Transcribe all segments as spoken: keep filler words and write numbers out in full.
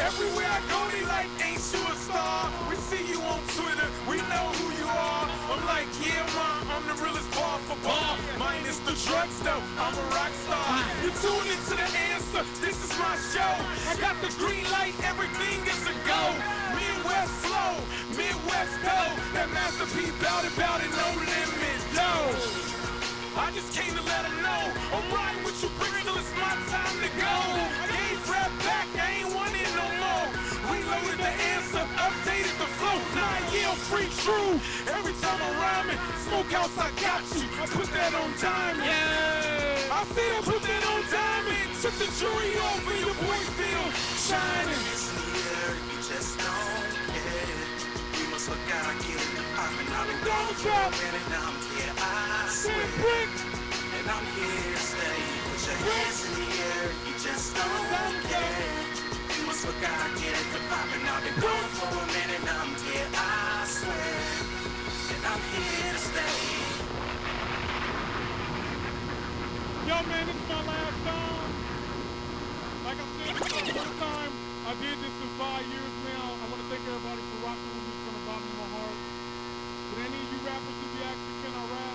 Everywhere I go, they like, ain't you a star? We see you on Twitter, we know who you are. I'm like, yeah, ma, I'm the realest bar for bar. Minus the drugs, though, I'm a rock star. You tune into the answer, this is my show. I got the green light, everything is a go. Midwest flow, Midwest dough. That Master P bout it, bout it, no limit, no. I just came to let them know I'm riding with you, brix, till it's my time to go. I gave rap back, I ain't want it no more. Reloaded the answer, updated the flow. Nine year free true. Every time I'm rhyming, Smokehouse, I got you. I put that on diamond. Yeah. I said I put that on diamond. Took the jury off and your boy still shining. It's here, you just don't get it. We must look out, get it poppin'. I've been gone for a minute, now I'm here, I swear. And I'm here to stay. Put your hands in the air, you just don't get it. We must look out, get it poppin'. I've been gone for a minute, now I'm here, I swear. And I'm here to stay. Yo, man, this is my last song. Like I said, this is the first time I did this in five years now. I want to thank everybody for rocking with me from the bottom of my heart. But any of you rappers who be asking, can I rap?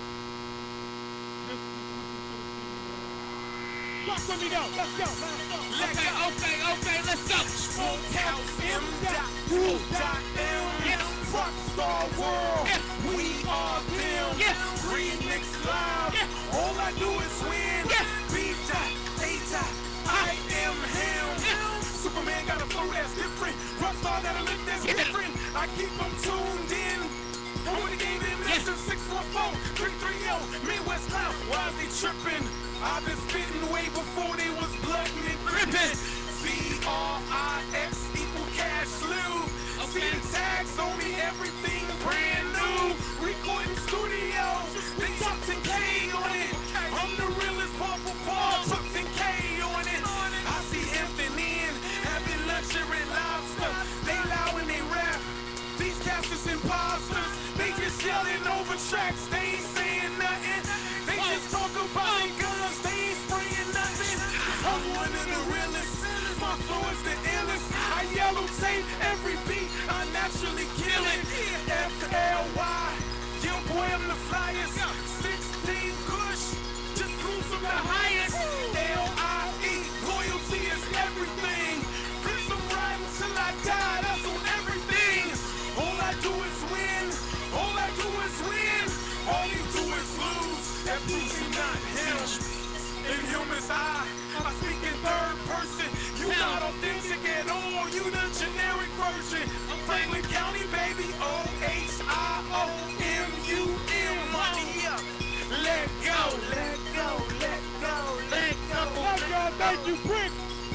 Just, just listen to the scene, man. Rock with me though. Let's go. Let's go. Okay, okay, okay, let's go. Smokehouse, M dot U dot M. Rockstar world, we are them. Remix live, all I do is win. B dot A dot I am him. Superman got a flow that's different. Rockstar got a lift that's different. I keep them tuned in. I would've gave him less than six four four, three three zero, Midwest Clown. Why is they tripping? I've been spitting way before they was blooding and gripping. V R I X equal cash slew. See the tags on me, everything brand new. Recording studios, they chucked and K on it. I'm the realest bar for Paul, chucked and K on it. I see Hampton Inn, having luxury lobster. They loud when they rap. These cats is imposters. They just yelling over tracks, they ain't saying nothing. They just talk about their guns, they ain't spraying nothing. I'm one of the realest, my flow is the illest. I yellow tape every beat, I naturally kill it. F L Y, yo boy I'm the flyest. sixteen Kush, just cruise from the highest. L I E, loyalty is everything. Prince of riding till I die, that's on everything. All I do is win, all I do is win. All you do is lose, that proves you not him. In humans I, I speak in third person. You not authentic at all, you the generic version. I'm Franklin County, baby, O H I O M U M. Money up, let go, let go, let go, let go. Love y'all, thank you, brix.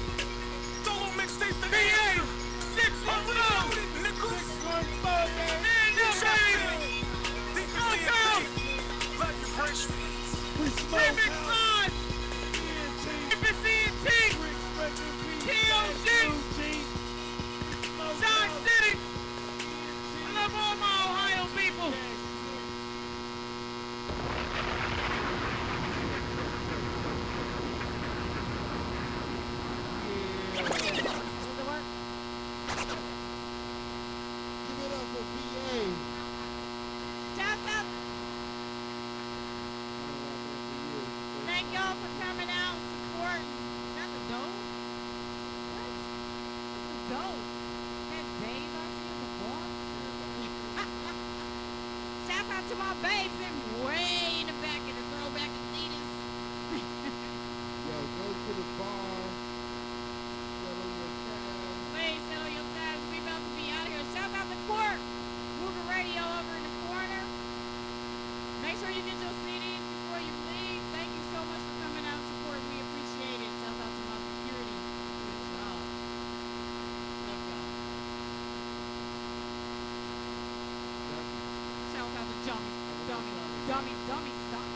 Solo mixtape the B E T six one four. Nichols, man, you baby. Think you see it, love you, brix. We smoke out. B E T, T O G, John City. I love all my Ohio people. Does it work? Give it up for B A. Shout out. Thank y'all for coming out and supporting. Is that the dough? What? What's the dough? That Dave I see at the bar? Shout out to my babes in way in the back of the throwback Adidas. Yo, go to the bar. Settle your tabs. Please settle your tabs. We about to be out of here. Shout out to Court. Move the radio over in the corner. Make sure you get your C Ds before you leave. Thank you so much for coming out and support. We appreciate it. Shout out to my security. Good job. Love y'all. Shout out to Dummies. Dummies. Dummies. Dummies. Dummies.